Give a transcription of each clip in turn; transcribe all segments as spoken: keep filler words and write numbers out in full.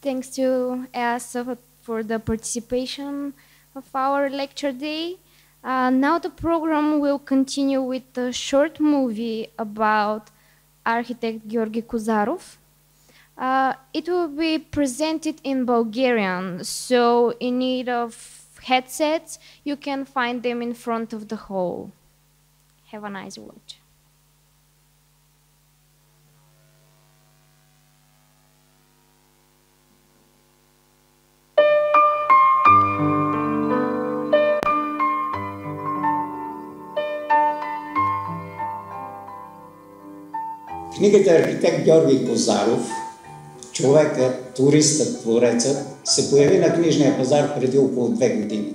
Thanks to E A S A for the participation of our lecture day. Uh, now the program will continue with a short movie about architect Georgi Kozarov. Uh, it will be presented in Bulgarian, so in need of headsets, you can find them in front of the hall. Have a nice watch. Книгата архитект Георги Козаров, човекът, туристът, творецът, се появи на книжния пазар преди около две години.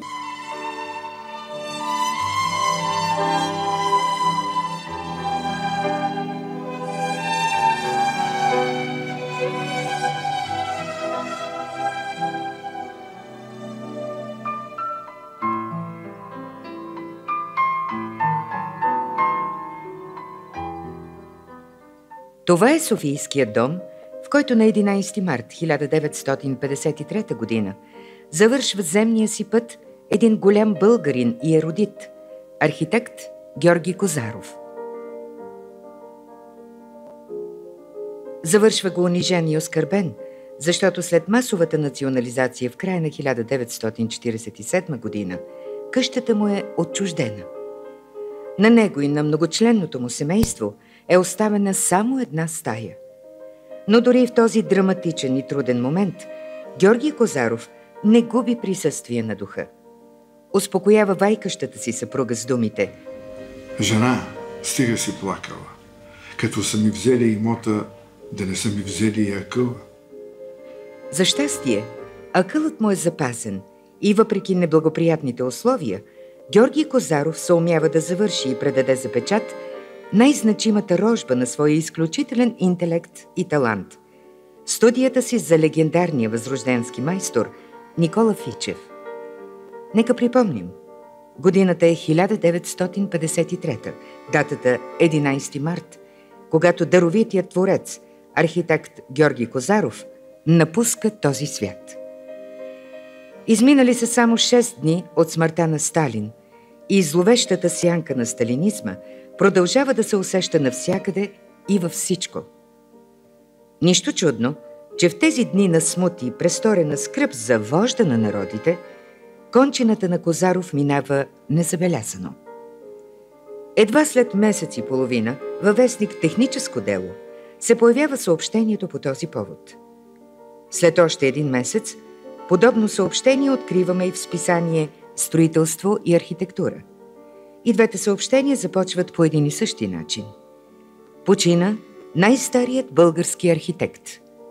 Това е Софийският дом, в който на единайсети март хиляда деветстотин петдесет и трета година завършва земния си път един голям българин и ерудит, архитект Георги Козаров. Завършва го унижен и оскърбен, защото след масовата национализация в края на хиляда деветстотин четиридесет и седма година къщата му е отчуждена. На него и на многочленното му семейство е оставена само една стая. Но дори в този драматичен и труден момент Георги Козаров не губи присъствие на духа. Успокоява вайкащата си съпруга с думите: „Жена, стига си плакала. Като са ми взели имота, да не са ми взели и акъла.“ За щастие, акълът му е запазен и въпреки неблагоприятните условия, Георги Козаров съумява да завърши и предаде за печат най-значимата рожба на своя изключителен интелект и талант – студията си за легендарния възрожденски майстор Никола Фичев. Нека припомним, годината е хиляда деветстотин петдесет и трета, датата единайсети март, когато даровитият творец, архитект Георги Козаров, напуска този свят. Изминали са само шест дни от смъртта на Сталин и зловещата сянка на сталинизма продължава да се усеща навсякъде и във всичко. Нищо чудно, че в тези дни на смут и престорена скръб за вожда на народите, кончината на Козаров минава незабелязано. Едва след месец и половина във вестник „Техническо дело“ се появява съобщението по този повод. След още един месец подобно съобщение откриваме и в списание „Строителство и архитектура“. И двете съобщения започват по един и същи начин. Почина най-старият български архитект.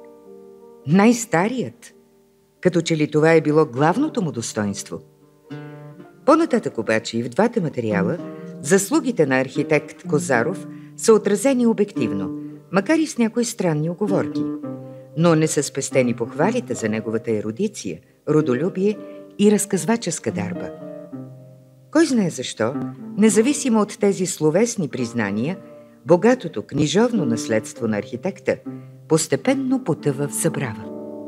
Най-старият? Като че ли това е било главното му достоинство? По-нататък обаче и в двата материала заслугите на архитект Козаров са отразени обективно, макар и с някои странни уговорки. Но не са спестени похвалите за неговата ерудиция, родолюбие и разказваческа дарба. Кой знае защо, независимо от тези словесни признания, богатото книжовно наследство на архитекта постепенно потъва в забрава.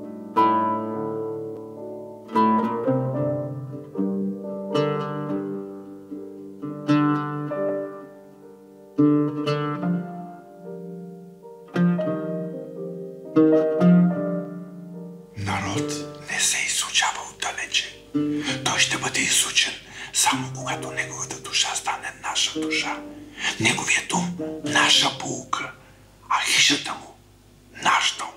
Народ не се изучава отдалече. Той ще бъде изучен само когато неговата душа стане наша душа. Неговият дом – наша поука, а хижата му – наш дом.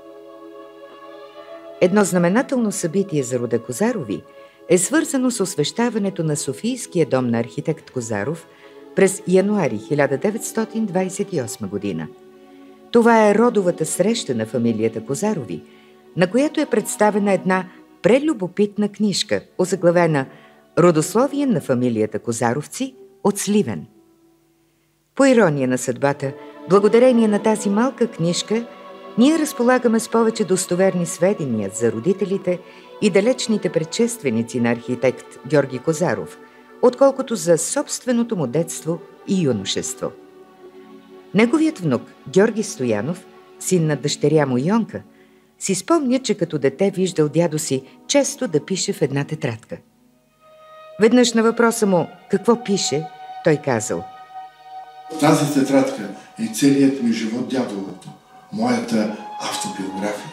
Едно знаменателно събитие за рода Козарови е свързано с освещаването на Софийския дом на архитект Козаров през януари хиляда деветстотин двайсет и осма година. Това е родовата среща на фамилията Козарови, на която е представена една прелюбопитна книжка, озаглавена „Родословие на фамилията Козаровци от Сливен“. По ирония на съдбата, благодарение на тази малка книжка, ние разполагаме с повече достоверни сведения за родителите и далечните предшественици на архитект Георги Козаров, отколкото за собственото му детство и юношество. Неговият внук Георги Стоянов, син на дъщеря му Йонка, си спомня, че като дете виждал дядо си често да пише в една тетрадка. Веднъж на въпроса му какво пише, той казал: тази тетрадка е целият ми живот, дядо, моята автобиография.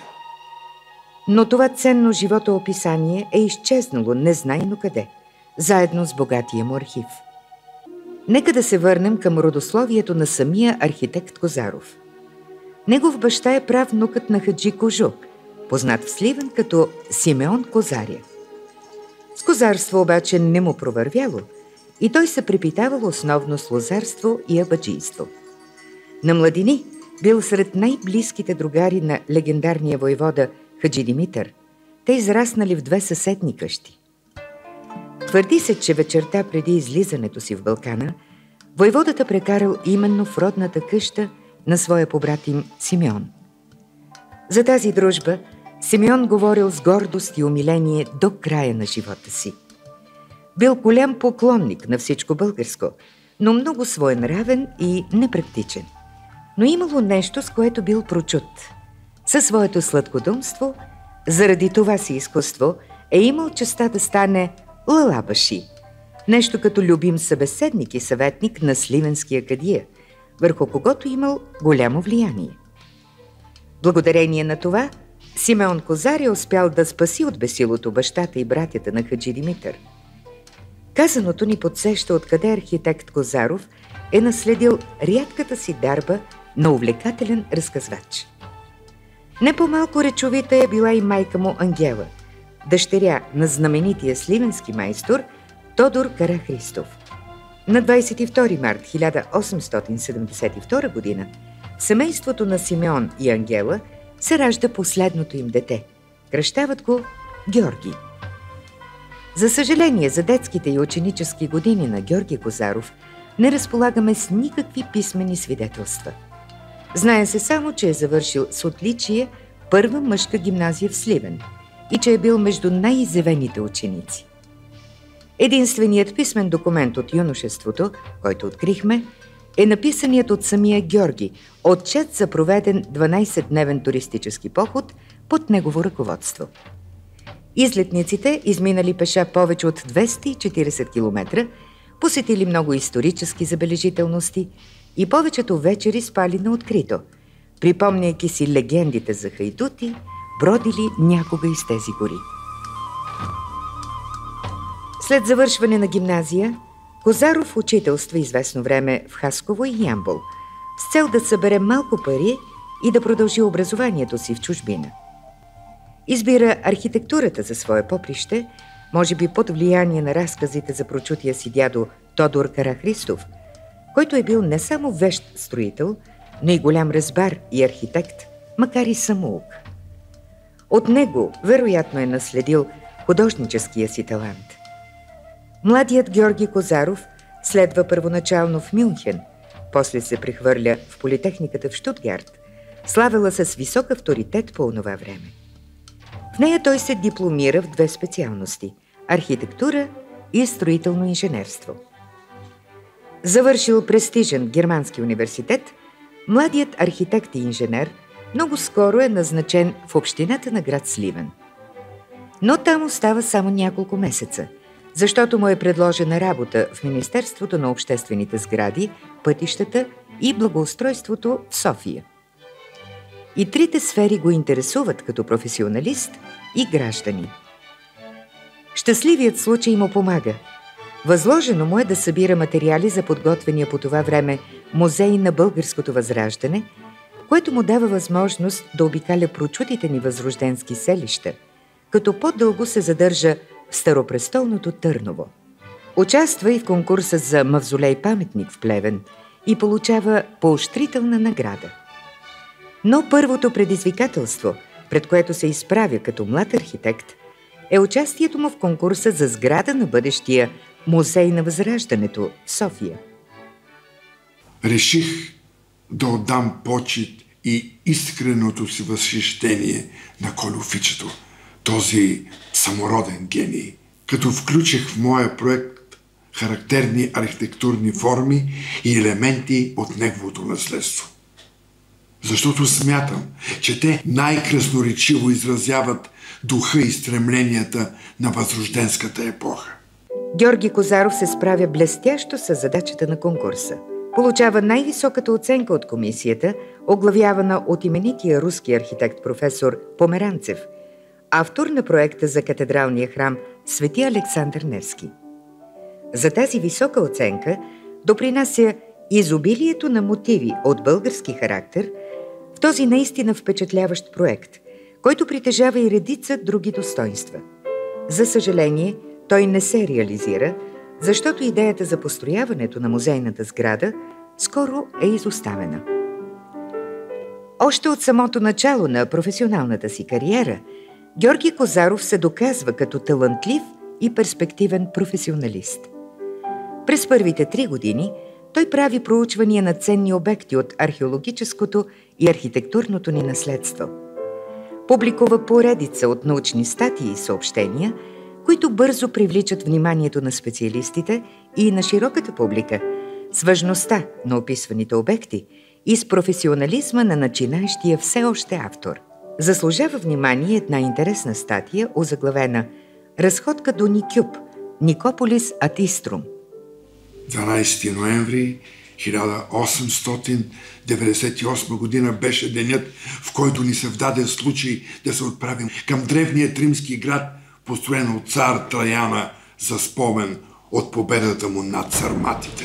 Но това ценно животоописание е изчезнало незнайно къде, заедно с богатия му архив. Нека да се върнем към родословието на самия архитект Козаров. Негов баща е правнукът на Хаджи Кожук, познат в Сливен като Симеон Козаря. С козарство обаче не му провървяло и той се препитавал основно с лозарство и абаджийство. На младини бил сред най-близките другари на легендарния войвода Хаджи Димитър. Те израснали в две съседни къщи. Твърди се, че вечерта преди излизането си в Балкана, войводата прекарал именно в родната къща на своя побратим Симеон. За тази дружба Симеон говорил с гордост и умиление до края на живота си. Бил голям поклонник на всичко българско, но много своенравен и непрактичен. Но имало нещо, с което бил прочут. Със своето сладкодумство, заради това си изкуство, е имал честта да стане лалабаши, нещо като любим събеседник и съветник на сливенския кадия, върху когото имал голямо влияние. Благодарение на това, Симеон Козаря успял да спаси от бесилото бащата и братята на Хаджи Димитър. Казаното ни подсеща откъде архитект Козаров е наследил рядката си дарба на увлекателен разказвач. Не по-малко речовита е била и майка му Ангела, дъщеря на знаменития сливенски майстор Тодор Карахристов. На двадесет и втори март хиляда осемстотин седемдесет и втора година в семейството на Симеон и Ангела се ражда последното им дете. Кръщават го Георги. За съжаление, за детските и ученически години на Георги Козаров не разполагаме с никакви писмени свидетелства. Знае се само, че е завършил с отличие първа мъжка гимназия в Сливен и че е бил между най-изявените ученици. Единственият писмен документ от юношеството, който открихме, е написаният от самия Георги отчет за проведен дванадесетдневен туристически поход под негово ръководство. Излетниците изминали пеша повече от двеста и четиридесет километра, посетили много исторически забележителности и повечето вечери спали на открито, припомняйки си легендите за хайдути, бродили някога из тези гори. След завършване на гимназия, Козаров учителства известно време в Хасково и Ямбол, с цел да събере малко пари и да продължи образованието си в чужбина. Избира архитектурата за свое поприще, може би под влияние на разказите за прочутия си дядо Тодор Карахристов, който е бил не само вещ строител, но и голям разбар и архитект, макар и самоук. От него вероятно е наследил художническия си талант. Младият Георги Козаров следва първоначално в Мюнхен, после се прехвърля в Политехниката в Щутгарт, славила се с висок авторитет по онова време. В нея той се дипломира в две специалности – архитектура и строително инженерство. Завършил престижен германски университет, младият архитект и инженер много скоро е назначен в общината на град Сливен. Но там остава само няколко месеца, защото му е предложена работа в Министерството на обществените сгради, пътищата и благоустройството в София. И трите сфери го интересуват като професионалист и граждани. Щастливият случай му помага. Възложено му е да събира материали за подготвения по това време музей на българското възраждане, което му дава възможност да обикаля прочутите ни възрожденски селища, като по-дълго се задържа в старопрестолното Търново. Участва и в конкурса за мавзолей-паметник в Плевен и получава поощрителна награда. Но първото предизвикателство, пред което се изправя като млад архитект, е участието му в конкурса за сграда на бъдещия Музей на Възраждането в София. Реших да отдам почит и искреното си възхищение на Кольо Фичето, този самороден гений, като включих в моя проект характерни архитектурни форми и елементи от неговото наследство. защото смятам, че те най-красноречиво изразяват духа и стремленията на възрожденската епоха. Георги Козаров се справя блестящо с задачата на конкурса. Получава най-високата оценка от комисията, оглавявана от именития руски архитект професор Померанцев, автор на проекта за катедралния храм Свети Александър Невски. За тази висока оценка допринася изобилието на мотиви от български характер в този наистина впечатляващ проект, който притежава и редица други достоинства. За съжаление, той не се реализира, защото идеята за построяването на музейната сграда скоро е изоставена. Още от самото начало на професионалната си кариера, Георги Козаров се доказва като талантлив и перспективен професионалист. През първите три години той прави проучвания на ценни обекти от археологическото и архитектурното ни наследство. Публикува поредица от научни статии и съобщения, които бързо привличат вниманието на специалистите и на широката публика с важността на описваните обекти и с професионализма на начинаещия все още автор. Заслужава внимание една интересна статия, озаглавена «Разходка до Никюп, Никополис ад Иструм». дванадесети ноември хиляда осемстотин деветдесет и осма година беше денят, в който ни се вдаде случай да се отправим към древният римски град, построен от цар Траяна за спомен от победата му над сарматите.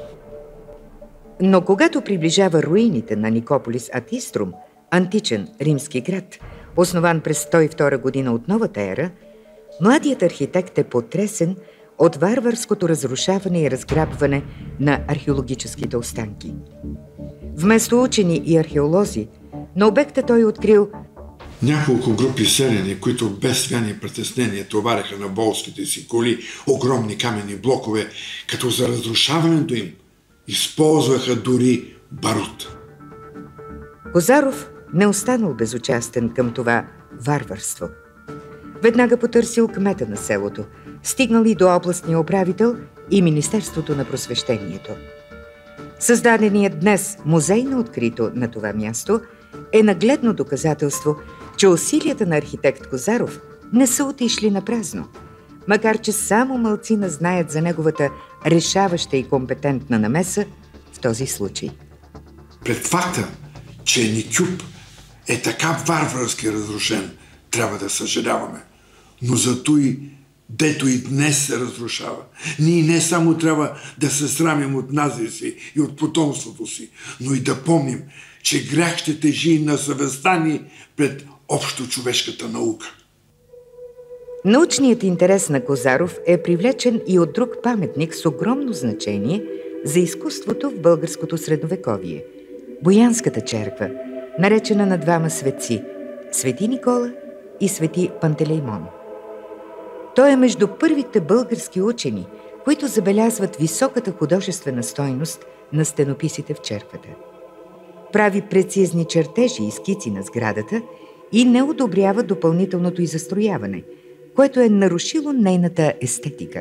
Но когато приближава руините на Никополис ад Иструм, античен римски град, основан през сто и втора година от новата ера, младият архитект е потресен от варварското разрушаване и разграбване на археологическите останки. Вместо учени и археолози, на обекта той открил няколко групи селяни, които без свяни притеснения товареха на волските си коли огромни каменни блокове, като за разрушаването им използваха дори барут. Козаров не останал безучастен към това варварство. Веднага потърсил кмета на селото, стигнал и до областния управител и Министерството на просвещението. Създаденият днес музей на открито на това място е нагледно доказателство, че усилията на архитект Козаров не са отишли на празно, макар че само малцина знаят за неговата решаваща и компетентна намеса в този случай. Пред факта, че Никюп е така варварски разрушен, трябва да съжаляваме. Но зато и дето и днес се разрушава. Ние не само трябва да се срамим от назри си и от потомството си, но и да помним, че грях ще тежи на съвестта ни пред общо човешката наука. Научният интерес на Козаров е привлечен и от друг паметник с огромно значение за изкуството в българското средновековие – Боянската черква, наречена на двама светци – Свети Никола и Свети Пантелеймон. Той е между първите български учени, които забелязват високата художествена стойност на стенописите в черквата. Прави прецизни чертежи и скици на сградата и не одобрява допълнителното й застрояване, което е нарушило нейната естетика.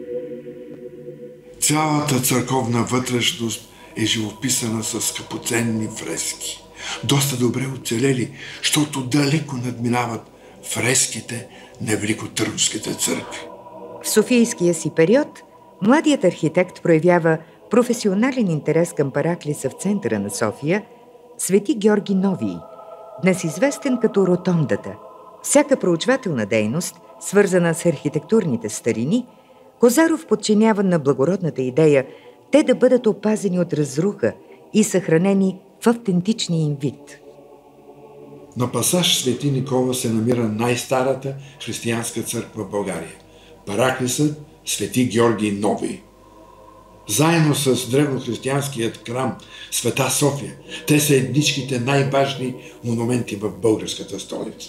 Цялата църковна вътрешност е живописана с скъпоценни фрески. Доста добре оцелели, защото далеко надминават фреските на великотърновските църкви. В софийския си период младият архитект проявява професионален интерес към параклиса в центъра на София, Свети Георги Новий, днес известен като Ротондата. Всяка проучвателна дейност, свързана с архитектурните старини, Козаров подчинява на благородната идея те да бъдат опазени от разруха и съхранени в автентичния им вид. На пасаж Свети Никола се намира най-старата християнска църква в България – параклисът Свети Георги Новий. Заедно с древнохристиянският храм Света София, те са едничките най-важни монументи в българската столица.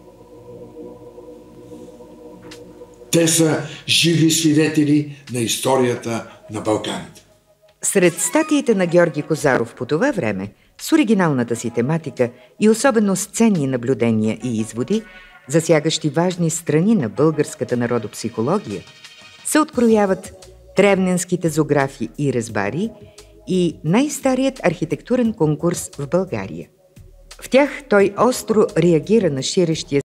Те са живи свидетели на историята на Балканите. Сред статиите на Георги Козаров по това време, с оригиналната си тематика и особено с ценни наблюдения и изводи, засягащи важни страни на българската народопсихология, се открояват древненските зоографи и резбари и най-старият архитектурен конкурс в България. В тях той остро реагира на ширещия